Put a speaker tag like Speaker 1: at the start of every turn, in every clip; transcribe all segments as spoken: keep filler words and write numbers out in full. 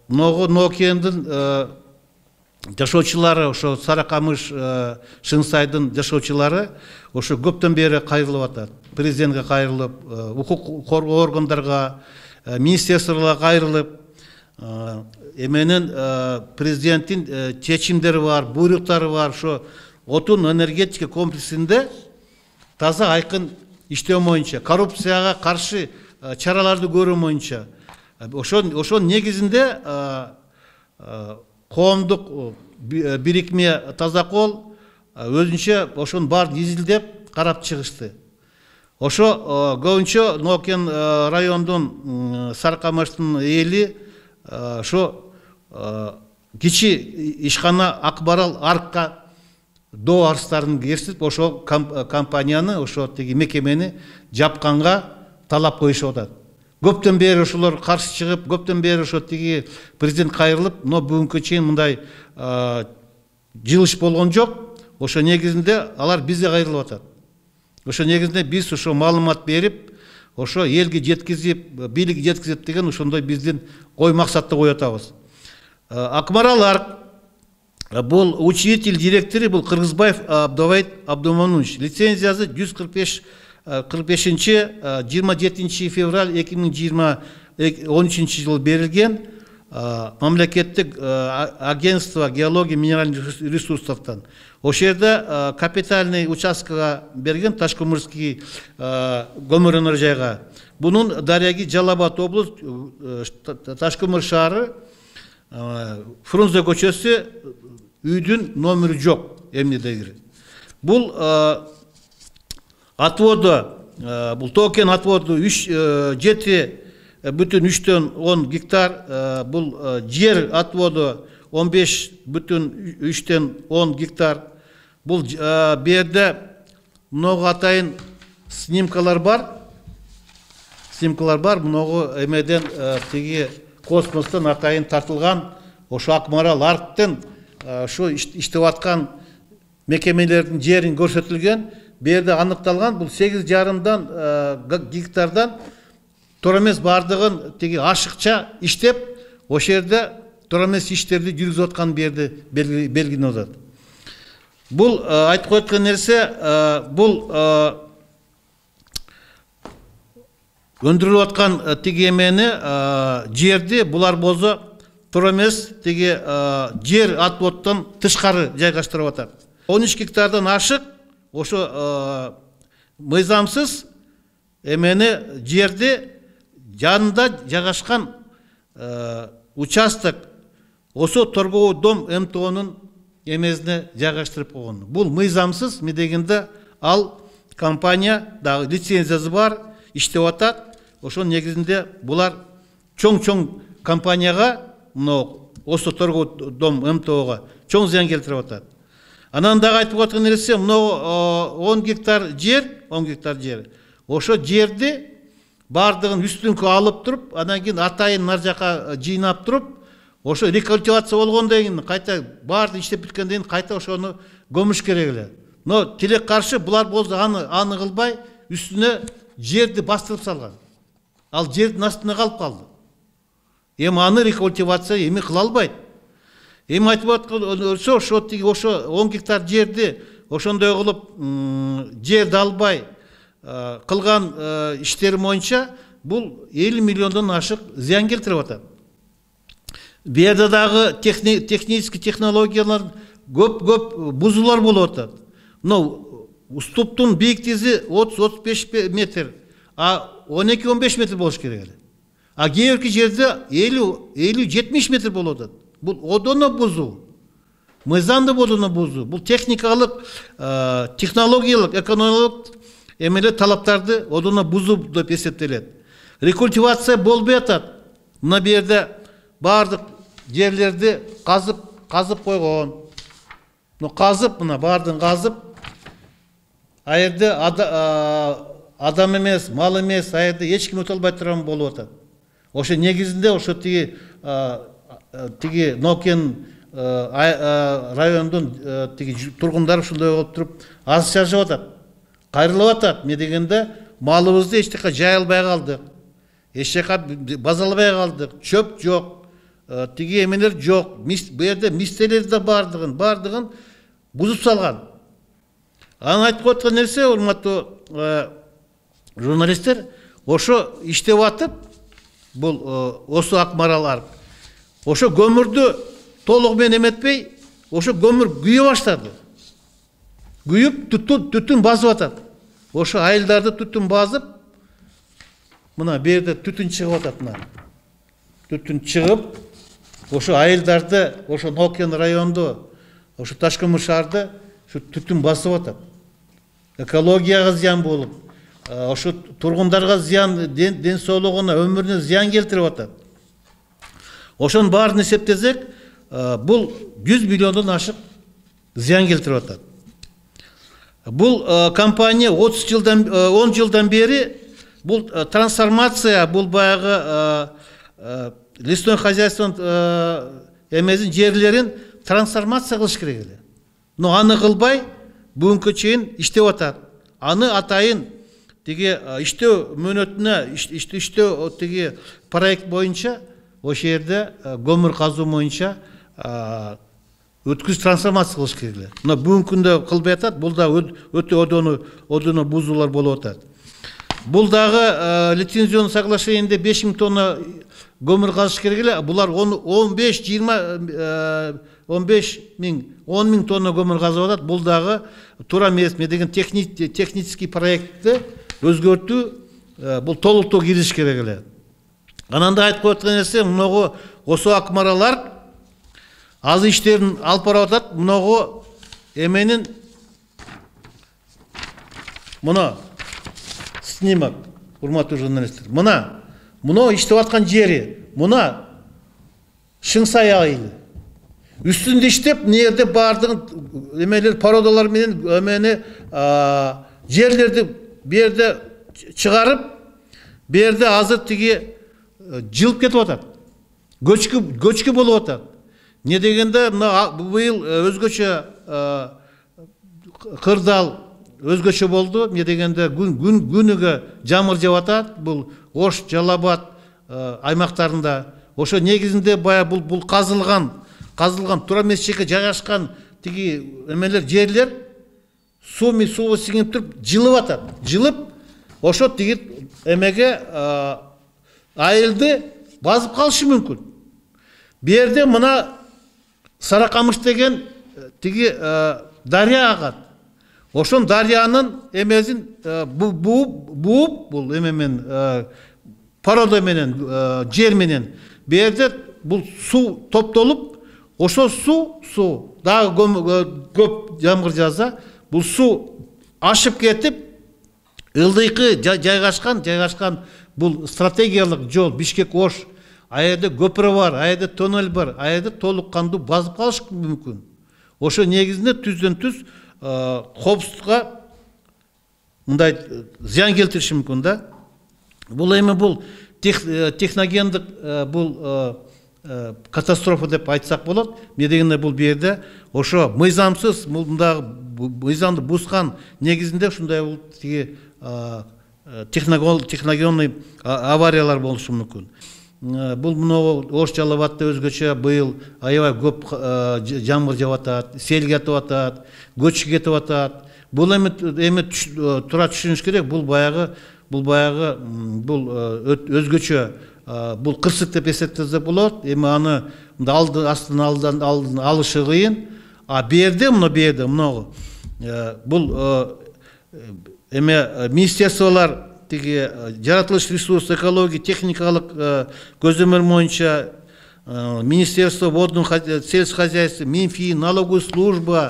Speaker 1: Ноғы Нокиендин жашоочулары, ошо Саракамыш, Шыңсайдын жашоочулары ошо көптөн бери кайрылып атат. Президентке кайрылып, укук коргоо органдарга, министрликке кайрылып, эменин президенттин чечимдери бар, буйруктары бар, ошо отун энергетика комплексинде таза айкын иштөө боюнча, коррупцияга каршы чараларды көрүү боюнча, ошо негизинде коомдук бирикме таза кол өзүнчө ошонун баарын изилдеп карап чыгышты. Ошо көбүнчө Нокен райондун Саракамыштын эли ошо кичи ишкана Акбарал Аркка доо арыздарын кесип, ошо компанияны, ошо тиги мекемени жапканга талап коюшуп атат. Көптөн бери ошолор каршы чыгып, көптөн бери ошо тиги президент кайрылып, но бүгүнкү чейин мындай жылыш болгон жок. Ошо негизинде алар бизге кайрылып атат. Ошо негизинде биз ошо маалымат берип, ошо элге жеткизип, бийликке жеткизип деген ошондой биздин ой максатты коюп атабыз. Акмарал Арк бул учредитель директору бул Кыргызбаев Абдувайт Абдуманович. Лицензиясы жүз кырк бешинчи жыйырма жетинчи февраль эки миң жыйырма он үчүнчү жылы берилген мамлекеттик агентство геология минеральных ресурстардан. Ошол жерде капитальный участкага берген Ташкөмүрский көмүр өнөр жайга. Бунун Даряги Жалал-Абад облус Ташкөмүр шаары Фрунзе көчөсү үйдүн номери жок эмнедеги. Бул отводу, бул токен отводу жети бүтүн үчтөн он гектар, бул жер отводу он беш бүтүн үчтөн он гектар. Бул берде много атайын снимкалар бар. Снимкалар бар, много эмеден тиги космостон атайын тартылган, ошо Акмарал Арктын ошо иштеп аткан мекемелердин жерин көрсөтүлгөн. Берде аныкталган, бул сегиз жарымдан гектардан туура эмес бардыгын тиги ашыкча иштеп, ошол жерде туура эмес иштерди жүргүзүп аткан берде белгиленип атат. Бул айтып коюп аткан нерсе, бул өндүрүлүп аткан тиги эмени жерди булар болсо туура эмес тиги жер отводдон тышкары жайгаштырып атат. он үч гектардан ашык ошо мыйзамсыз эмени жерди жанында жайгашкан участок ошо торговый дом МТОнун эмесине жайгаштырып койгон. Бул мыйзамсыз медегенде ал компания дагы лицензиясы бар, иштеп атат. Ошо негизинде булар чоң-чоң компанияга, мына ошо торговый дом МТОга чоң зыян келтирип атат. Анан дагы айтып аткан нерсе, мына он гектар жер, он гектар жер. Ошо жерди бардыгын үстүнкү алып туруп, анан кийин атайын нар жака жыйнап туруп, ошо рекультивация болгондон кийин кайта баарды иштеп бүткөндөн кийин кайта ошону көмүш керек эле. Но тилек каршы булар болсо аны аны кылбай, үстүнө жерди бастырып салган. Ал жердин астына калып калды. Эми аны рекультивация эми кыла албайт. Эми айтып аткан ошо ошо тиги ошо он гектар жерди ошондой кылып жерди албай кылган иштери боюнча бул элүү миллиондон ашык зыян келтирип атат. Берде дагы технический технологиялар көп-көп бузуулар болуп атат. Но уступтун бийиктиги отуз отуз беш метр, а он эки он беш метр болуш керек эле. А кээ бирки жерде элүү элүү жетимиш метр болуп атат. Бул одоно бузуу. Мыйзамды бодоно бузуу. Бул техникалык, технологиялык, экономиялык эмеле талаптарды одоно бузуу деп эсептелет. Рекультивация болбой атат. Мына берде бардык жерлерди казып, казып койгон. Но казып, мына бардын казып, а жерде адам эмес, мал эмес, а жерде эч ким өтө албай турган болуп атат. Ошо негизинде ошо тиги тиги Нокен райондун тиги тургундары ушундай болуп туруп аз чажып атат. Кайрылып атат. Эмне дегенде малыбызды эч жака жая албай калдык. Эч жака базалабай калдык. Чөп жок. тиги эмелер жок. Бу жерде мистелер да бардыгын, бардыгын бузуп салган. Аны айтып аткан нерсе, урматтуу журналисттер, ошо иштеп атып, бул Осу Акмарал, ошо көмүрдү толугу менен эметпей, ошо көмүр күйө баштады. Күйүп, түтүн, түтүн басып атат. Ошо айылдарды түтүн басып, мына берде түтүн чыгып атат, мына. Түтүн чыгып, ошо айылдарды, ошо Нокен районду, ошо Ташкөмүр шаарды түтүн басып атат. Экологияга зыян болуп, ошо тургундарга зыян, ден соолугуна, өмүрүнө зыян келтирип атат. Ошонун баарын эсептесек, бул жүз миллиондон ашык зыян келтирип атат. Бул компания отуз жылдан, он жылдан бери бул трансформация, бул баягы лесной хозяйствонун эмесин жерлерин трансформация кылыш керек эле. Но аны кылбай бүгүнкү чейин иштеп атат. Аны атайын тиги иштөө мөөнөтүнө, иштөө тиги проект боюнча ошол жерде көмүр казуу боюнча өткүз трансформация кылыш керек эле. Мына бүгүнкү күндө кылбай атат, бул да өтө одону одону бузуулар болуп атат. Бул дагы лицензионный соглашениеде беш миң тонна көмүр казыш керек эле. Булар он беш жыйырма он беш миң он миң тонна көмүр казып атат. Бул дагы туура эмес деген технический проектти өзгөртүү, бул толуктоо кириш керек эле. Анан да айтып коюп аткан нерсе, мынагу Осу Акмаралар аз иштерин алып барып атат. Мынагу эменин мына снимок, урматтуу журналисттер. Мына, мына иштеп аткан жери, мына Шыңсай айылы. Үстүндө иштеп, нерде бардыгын эмелер, породалар менен эмени жерлерди берде чыгарып, берде азыр тиги жылып кетип атат. Көчкү көчкү болуп атат. Не дегенде, быйыл өзгөчө кырдаал өзгөчө болду. Не дегенде күнүгө жамыр жаап атат. Бул Ош, Жалал-Абад аймактарында. Ошо негизинде бая бул бул казылган, казылган туура эмес жерге жайгашкан тиги эмелер жерлер суу ми суу сиңип туруп жылып атат. Жылып, ошо тиги эмеге айылды басып калышы мүмкүн. Бу жерде мына Саракамыш деген тиги дария агат. Ошон дарыянын эмесин бууп, бууп, бул эменен порода менен, жер менен бу жерде бул суу топтолуп, ошо суу, суу дагы көп жамгыр жааса, бул суу ашып кетип, ылдыйкы жайгашкан, жайгашкан бул стратегиялык жол Бишкек-Ош, аерде көпүрө бар, аерде тоннель бар, аерде толук кандуу басып калыш мүмкүн. Ошо негизинде түздөн түз коопсуздукка мындай зыян келтириши мүмкүн да. Бул эми бул техногендик бул катастрофа деп айтсак болот. Эмне дегенде бул бу жерде ошо мыйзамсыз, мындагы мыйзамды бузган негизинде ушундай бул тиги техногенный авариялар болушу мүмкүн. Бул мына Ош, Жалал-Абадта өзгөчө быйыл аябай көп жамгыр жаап атат, сел кетип атат, көчкү кетип атат. Бул эми эми туура түшүнүш керек. Бул баягы бул баягы бул өзгөчө бул кырсык деп эсептесе болот. Эми аны алды астын алдан алдын алышы кыйын. А бу жерде мына бу жерде мына бул эме министерстволор тиги жаратылыш ресурс, экология, техникалык көзөмөл боюнча Министерство водных сельских хозяйств, Минфин, налоговая служба,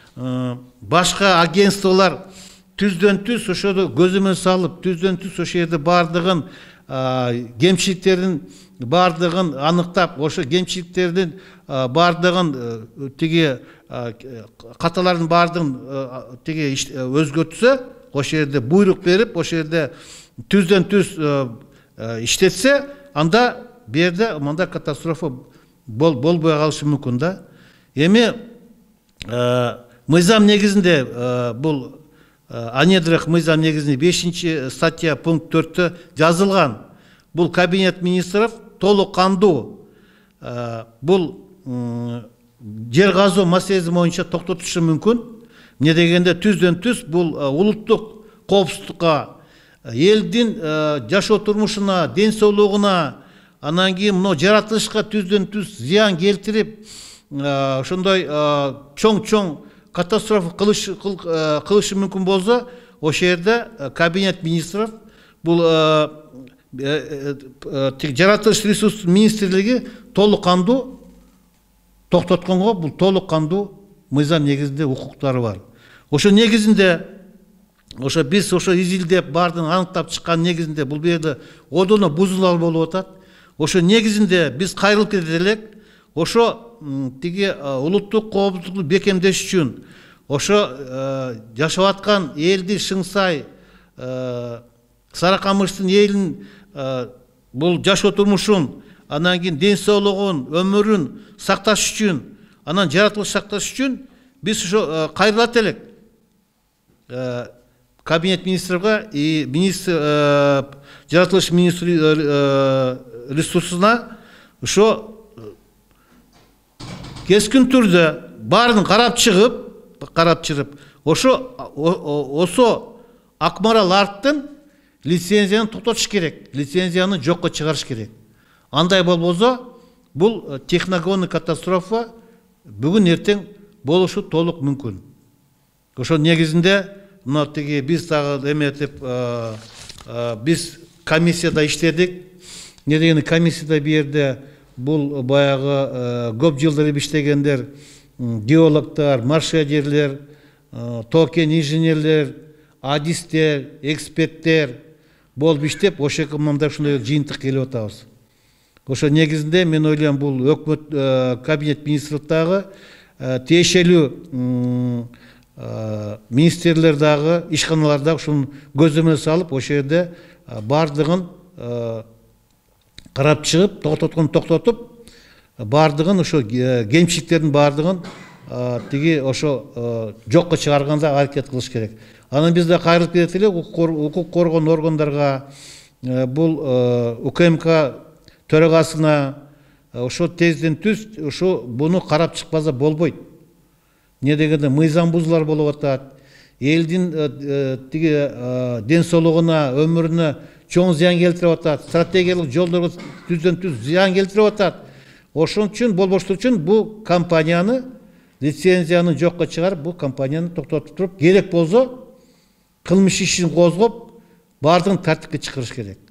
Speaker 1: башка агентстволор түздөн түз ошодо көзөмөл салып, түздөн түз ошол жерде бардыгын кемчиликтердин бардыгын аныктап, ошо кемчиликтердин бардыгын тиги каталардын бардыгын тиги өзгөртсө, ошол жерде буйрук берип, ошол жерде түздөн түз иштетсе, анда бу жерде мындай катастрофа болбой калышы мүмкүн да. Эми мыйзам негизинде бул о недрах мыйзам негизинде бешинчи статья пункт төрттө жазылган. Бул кабинет министров толук кандуу бул жер казуу маселеси боюнча токтотушу мүмкүн. Эмне дегенде түздөн түз бул улуттук коопсуздукка, элдин жашоо турмушуна, ден соолугуна, анан кийин мына жаратылышка түздөн түз зыян келтирип, ошондой чоң-чоң катастрофа кылышы мүмкүн болсо, ошол жерде кабинет министров, бул жаратылыш ресурс министрлиги толук кандуу токтотконго, бул толук кандуу мыйзам негизинде укуктары бар. Ошо негизинде, ошо биз ошо изилдеп баардыгын аныктап чыккан негизинде бул жерде одоно бузулар болуп атат. Ошо негизинде биз кайрылып кетет элек. Ошо тиги улуттук коопсуздукту бекемдеш үчүн, ошо жашап аткан элди Шыңсай, Саракамыштын элин бул жашоо турмушун, анан кийин ден соолугун, өмүрүн сакташ үчүн, анан жаратылыш сакташ үчүн биз ошо кайрылат элек. Кабинет министрга и министр жаратылыш министри ресурсуна ошо кескин түрдө баарын карап чыгып, карап чыгып, ошо осо Акмарал арттын лицензияны токтотуш керек, лицензияны жокко чыгарыш керек. Андай болбосо, бул техногенный катастрофа бүгүн эртең болушу толук мүмкүн. Ошо негизинде мына тиги биз дагы эметип, биз комиссияда иштедик. Не дегенде комиссияда бу жерде бул баягы көп жылдар иштегендер, геологтар, маршадерлер, токен инженерлер, адистер, эксперттер болуп иштеп, ошол мындай ушундай жыйынтык келип атабыз. Ошо негизинде мен ойлойм, бул өкмөт кабинет министрлик дагы тиешелүү министрлер дагы, ишканалар дагы ушуну көзөмөл салып, ошол жерде баардыгын карап чыгып, токтоткон токтотуп, баардыгын ошо кемчиликтердин баардыгын тиги ошо жокко чыгарганга аракет кылыш керек. Анан биз да кайрылып кетет элек укук коргоо органдарга, бул УКМК төрагасына ошо тезден түз ошо буну карап чыкпаса болбойт. Не дегенде мыйзам бузуулар болуп атат, элдин тиги ден соолугуна, өмүрүнө чоң зыян келтирип атат, стратегиялык жолдорго түздөн түз зыян келтирип атат. Ошон үчүн болбоштук үчүн бул компанияны, лицензияны жокко чыгарып, бул компанияны токтотуп туруп, керек болсо кылмыш ишин козгоп, баардыгын тартипке чыгарыш керек.